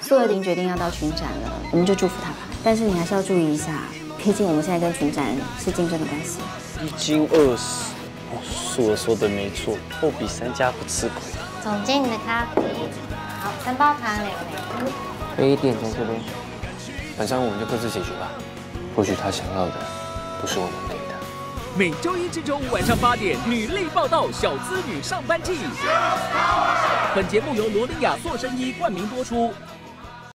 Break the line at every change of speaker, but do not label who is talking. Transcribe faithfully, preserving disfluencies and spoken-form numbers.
苏尔丁决定要到群展了，我们就祝福他吧。但是你还是要注意一下，毕竟我们现在跟群展是竞争的关系。
一斤二十，哦，苏尔说的没错，货比三家不吃亏。
总经理的咖啡，好，三包糖两枚。
杯垫在这边，晚上我们就各自解决吧。或许他想要的不是我能给的。
每周一至周五晚上八点，女力报道，小资女上班记。本节目由罗丽亚塑身衣冠名播出。